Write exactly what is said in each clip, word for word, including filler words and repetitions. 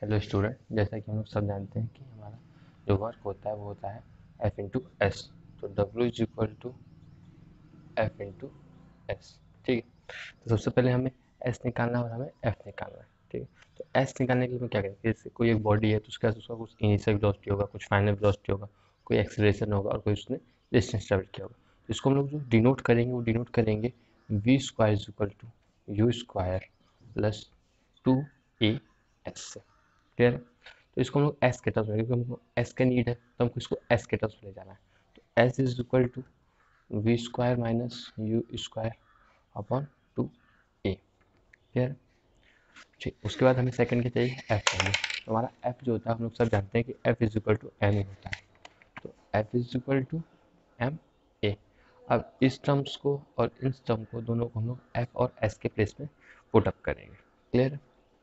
Hello student, जैसा कि हम लोग सब जानते हैं कि हमारा जो वर्क होता है वो होता है एफ इंटू एस। तो W is equal to F into S. ठीक है, तो सबसे पहले हमें एस निकालना है और हमें एफ निकालना है। ठीक है, तो एस निकालने के लिए हमें क्या करेंगे, जैसे कोई एक बॉडी है तो उसके पास उसका कुछ इनिशियल वेलोसिटी होगा, कुछ फाइनल वेलोसिटी होगा, कोई एक्सेलरेशन होगा और कोई उसने डिस्टेंस ट्रेवल किया होगा। तो इसको हम लोग जो डिनोट करेंगे वो डिनोट करेंगे V square is equal to U square plus two A S से। क्लियर है? तो इसको हम लोग एस के टर्म्स में, क्योंकि हमको एस का नीड है तो हमको इसको एस के टर्म्स में ले जाना है। तो S is equal to V square minus U square upon two A. Clear? ठीक, उसके बाद हमें सेकंड के चाहिए एफ चाहिए। तो हमारा एफ जो होता है हम लोग सब जानते हैं कि F is equal to M ही होता है। तो F is equal to M A. अब इस टर्म्स को और इस टर्म को दोनों को हम लोग एफ और एस के प्लेस में पुट अप करेंगे। क्लियर?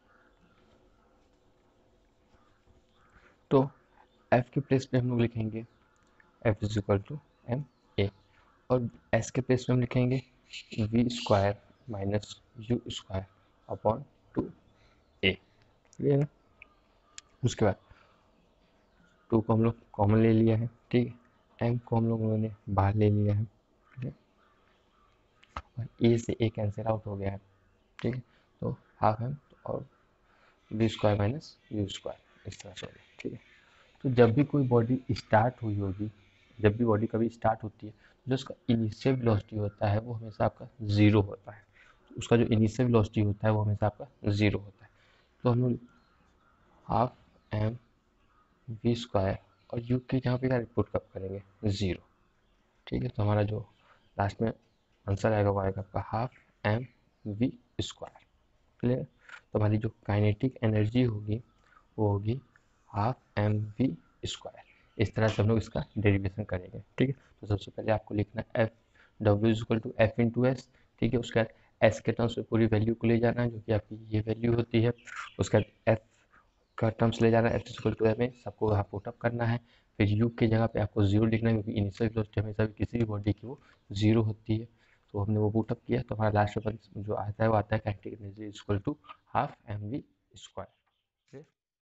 तो एफ के प्लेस पे हम लोग लिखेंगे F is equal to M A, और एस के प्लेस में हम लिखेंगे V square minus U square upon two A. Clear है? उसके बाद टू को हम लोग कॉमन ले लिया है। ठीक है, एम को हम लोगों ने बाहर ले लिया है। ठीक है, और ए से ए कैंसिल आउट हो गया है। ठीक है, तो हाफ एम और V square minus U square इस तरह से हो गया। ठीक है, तो जब भी कोई बॉडी स्टार्ट हुई होगी, जब भी बॉडी कभी स्टार्ट होती है, जो उसका इनिशियल वेलोसिटी होता है वो हमेशा आपका ज़ीरो होता है। तो उसका जो इनिशियल वेलोसिटी होता है वो हमेशा आपका ज़ीरो होता है। तो हम लोग हाफ एम वी स्क्वायर और यू के जहाँ पे क्या पुट अप करेंगे, ज़ीरो। ठीक है, तो हमारा जो लास्ट में आंसर आएगा वो आएगा आपका half M V square. Clear? तो हमारी जो काइनेटिक एनर्जी होगी वो होगी हाफ एम वी स्क्वायर। इस तरह से हम लोग इसका डेरिवेशन करेंगे। ठीक है, तो सबसे पहले आपको लिखना है F W is equal to F into S. ठीक है, उसके बाद एस के टर्म्स में पूरी वैल्यू को ले जाना है जो कि आपकी ये वैल्यू होती है। उसके बाद एफ का टर्म्स ले जाना है, F equal to M A, सबको वहाँ पुट अप करना है। फिर यू की जगह पे आपको जीरो लिखना है क्योंकि इनिशियल वेलोसिटी हमेशा भी किसी भी बॉडी की वो जीरो होती है। तो हमने वो पुट अप किया तो हमारा लास्ट में जो आता है वो आता है kinetic energy is equal to half M V square.